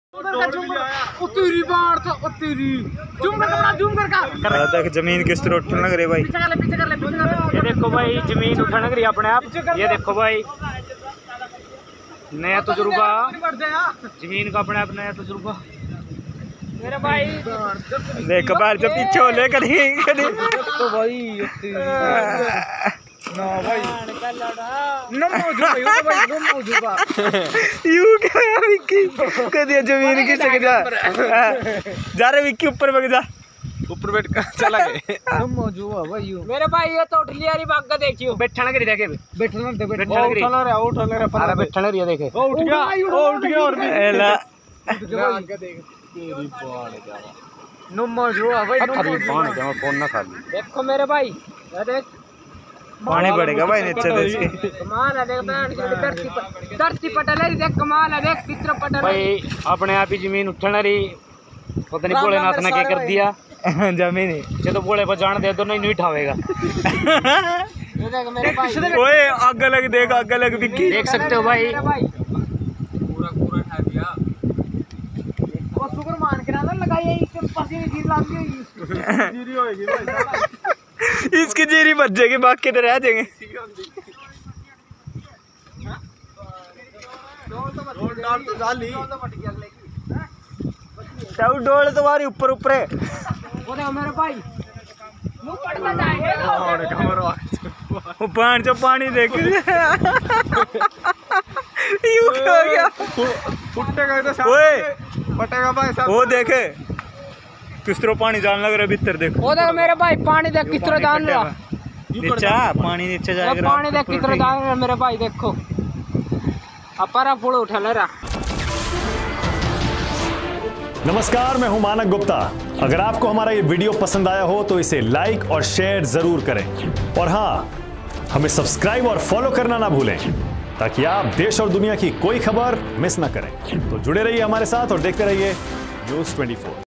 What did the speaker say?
तक जमीन किस तरह उठने लग रही भाई। ये देखो भाई जमीन उठने लग रही अपने आप। ये देखो भाई नया तजुर्बा जमीन का अपने आप नया तजुर्बा मेरे भाई। देख बाहर जो पीछे हो ले कहीं तो भाई ना भाई विक्की कभी जमीन की सक जा रे विक्की ऊपर बैठ जा ऊपर बैठ कर चला गए मेरे भाई ये तो उठ लिया री बाग का देखियो बैठना करी देखे बैठना देखे उठ गया और एला देखो मेरे भाई देख पानी बढ़ेगा भाई नीचे से कमाल है देख धरती पटल है देख कमाल है देख चित्र पटल भाई अपने आप ही जमीन उठने रही पता नहीं भोलेनाथ ने क्या कर दिया जमीन ये तो बोले पर जान दे तो नहीं उठावेगा। ओए आग लग देख आग लग विक्की देख सकते हो भाई पूरा उठा दिया वो शुक्र मान के ना लगाई इसके पास ही जीर लाग गई जीरी होएगी भाई इसकी जीरी बच जाएगी बाकी तो रह जाएंगे। डोल तुम्हारी ऊपर ऊपर है मेरे भाई वो पानी जो पानी देख फटेगा भाई साहब। वो देखे किस तरह पानी जान लग रहा है भीतर देखो वो देख मेरे भाई पानी देख किस तरह जान रहा नीचा पानी नीचे जाएगा पानी देख किस तरह जान रहा मेरे भाई देखो अपारा फूल उठा ले रहा। नमस्कार, मैं हूं मानक गुप्ता। अगर आपको हमारा ये वीडियो पसंद आया हो तो इसे लाइक और शेयर जरूर करें और हाँ, हमें सब्सक्राइब और फॉलो करना ना भूलें ताकि आप देश और दुनिया की कोई खबर मिस ना करें। तो जुड़े रहिए हमारे साथ और देखते रहिए न्यूज़ 24।